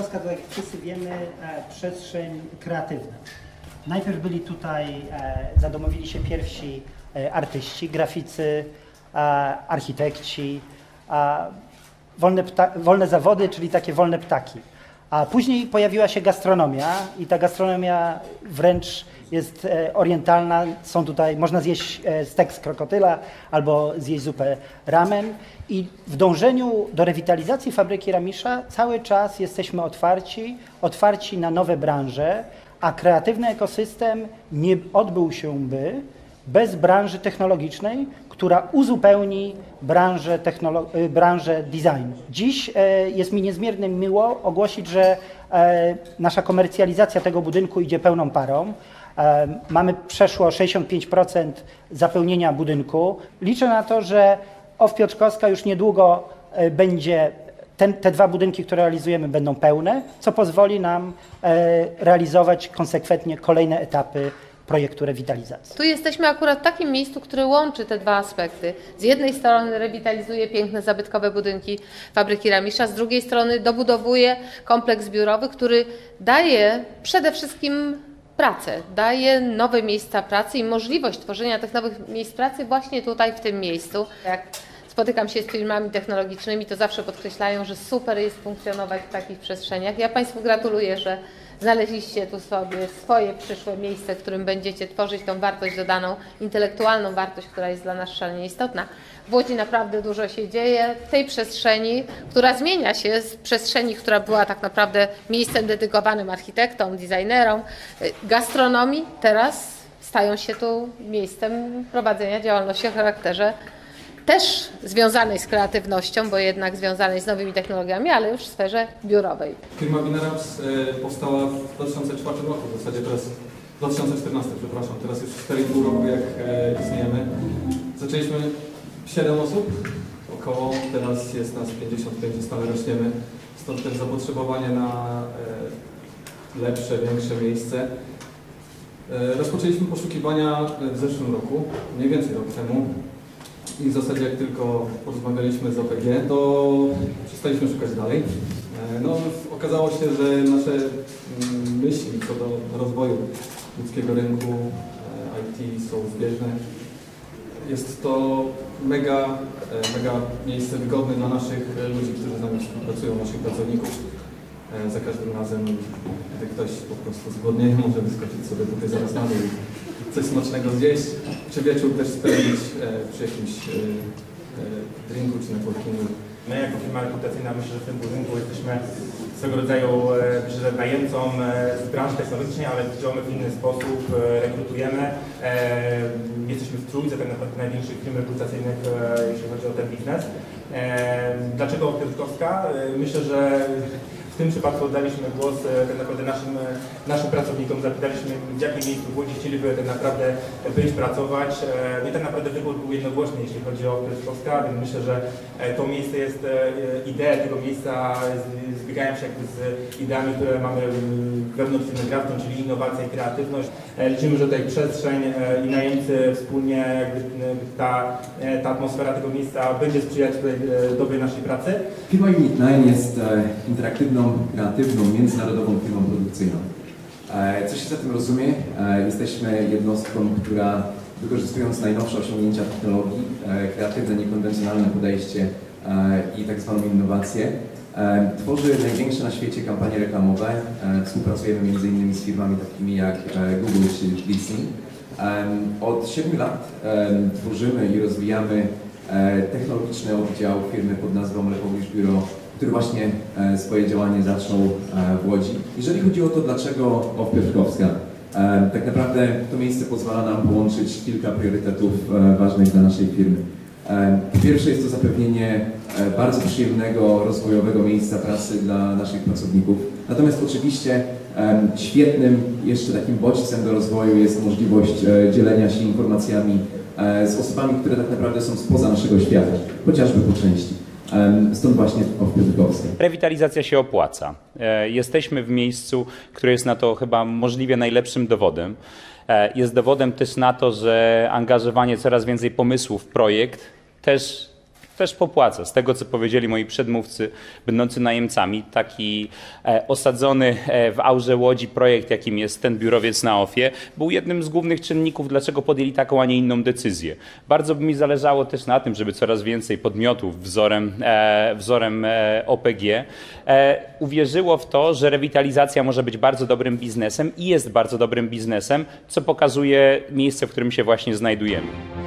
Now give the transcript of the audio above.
Piotrkowska to, jak wszyscy wiemy, przestrzeń kreatywna. Najpierw byli tutaj, zadomowili się pierwsi artyści, graficy, architekci, wolne zawody, czyli takie wolne ptaki. A później pojawiła się gastronomia i ta gastronomia wręcz jest orientalna. Są tutaj, można zjeść stek z krokodyla albo zjeść zupę ramen. I w dążeniu do rewitalizacji fabryki Ramisza cały czas jesteśmy otwarci na nowe branże, a kreatywny ekosystem nie odbył się bez branży technologicznej, która uzupełni branżę designu. Dziś jest mi niezmiernie miło ogłosić, że nasza komercjalizacja tego budynku idzie pełną parą. Przeszło 65% zapełnienia budynku. Liczę na to, że OFF Piotrkowska już niedługo będzie, te dwa budynki, które realizujemy, będą pełne, co pozwoli nam realizować konsekwentnie kolejne etapy projektu rewitalizacji. Tu jesteśmy akurat w takim miejscu, które łączy te dwa aspekty. Z jednej strony rewitalizuje piękne, zabytkowe budynki fabryki Ramisza, z drugiej strony dobudowuje kompleks biurowy, który daje przede wszystkim pracę, daje nowe miejsca pracy i możliwość tworzenia tych nowych miejsc pracy właśnie tutaj, w tym miejscu. Jak spotykam się z firmami technologicznymi, to zawsze podkreślają, że super jest funkcjonować w takich przestrzeniach. Ja Państwu gratuluję, że znaleźliście tu sobie swoje przyszłe miejsce, w którym będziecie tworzyć tą wartość dodaną, intelektualną wartość, która jest dla nas szalenie istotna. W Łodzi naprawdę dużo się dzieje w tej przestrzeni, która zmienia się z przestrzeni, która była tak naprawdę miejscem dedykowanym architektom, designerom, gastronomii. Teraz stają się tu miejscem prowadzenia działalności o charakterze też związanej z kreatywnością, bo jednak związanej z nowymi technologiami, ale już w sferze biurowej. Firma Binarabs powstała w 2004 roku, w zasadzie teraz 2014, przepraszam, teraz już 4,5 roku jak istniejemy. Zaczęliśmy 7 osób, około, teraz jest nas 55 i stale rośniemy, stąd też zapotrzebowanie na lepsze, większe miejsce. Rozpoczęliśmy poszukiwania w zeszłym roku, mniej więcej rok temu. I w zasadzie jak tylko porozmawialiśmy z OPG, to przestaliśmy szukać dalej. No, okazało się, że nasze myśli co do rozwoju ludzkiego rynku IT są zbieżne. Jest to mega miejsce wygodne dla naszych ludzi, którzy z nami współpracują, naszych pracowników. Za każdym razem, gdy ktoś po prostu zgłodnieje, może wyskoczyć sobie tutaj zaraz na dół i coś smacznego zjeść, czy wieczór też spędzić przy jakimś drinku czy networkingu. My jako firma rekrutacyjna myślę, że w tym budynku jesteśmy swego rodzaju myślę, że najemcą z branży technologicznej, ale działamy w inny sposób, rekrutujemy. Jesteśmy w trójce tak naprawdę największych firm rekrutacyjnych, jeśli chodzi o ten biznes. Dlaczego Piotrkowska? Myślę, że w tym przypadku oddaliśmy głos tak naprawdę naszym pracownikom, zapytaliśmy, w jakim miejscu w Łodzi chcieliby tak naprawdę być, pracować. No i tak naprawdę wybór był jednogłośny, jeśli chodzi o Piotrkowska, więc myślę, że to miejsce jest, idee tego miejsca zbiegają się jakby z ideami, które mamy wewnątrz firmy Grafton, czyli innowacja i kreatywność. Liczymy, że tutaj przestrzeń i najemcy wspólnie, jakby ta atmosfera tego miejsca będzie sprzyjać tutaj dobrej naszej pracy. Firma Unit9 jest interaktywną, kreatywną, międzynarodową firmą produkcyjną. Co się za tym rozumie? Jesteśmy jednostką, która wykorzystując najnowsze osiągnięcia technologii, kreatywne, niekonwencjonalne podejście i tak zwaną innowację, tworzy największe na świecie kampanie reklamowe. Współpracujemy m.in. z firmami takimi jak Google czy Disney. Od 7 lat tworzymy i rozwijamy technologiczny oddział firmy pod nazwą Lepowisz Biuro, który właśnie swoje działanie zaczął w Łodzi. Jeżeli chodzi o to, dlaczego OFF Piotrkowska, tak naprawdę to miejsce pozwala nam połączyć kilka priorytetów ważnych dla naszej firmy. Po pierwsze jest to zapewnienie bardzo przyjemnego, rozwojowego miejsca pracy dla naszych pracowników. Natomiast oczywiście świetnym jeszcze takim bodźcem do rozwoju jest możliwość dzielenia się informacjami z osobami, które tak naprawdę są spoza naszego świata, chociażby po części. Stąd właśnie OFF Piotrkowska. Rewitalizacja się opłaca. Jesteśmy w miejscu, które jest na to chyba możliwie najlepszym dowodem. Jest dowodem też na to, że angażowanie coraz więcej pomysłów w projekt też też popłaca. Z tego, co powiedzieli moi przedmówcy, będący najemcami, taki osadzony w aurze Łodzi projekt, jakim jest ten biurowiec na Ofie, był jednym z głównych czynników, dlaczego podjęli taką, a nie inną decyzję. Bardzo by mi zależało też na tym, żeby coraz więcej podmiotów wzorem OPG uwierzyło w to, że rewitalizacja może być bardzo dobrym biznesem i jest bardzo dobrym biznesem, co pokazuje miejsce, w którym się właśnie znajdujemy.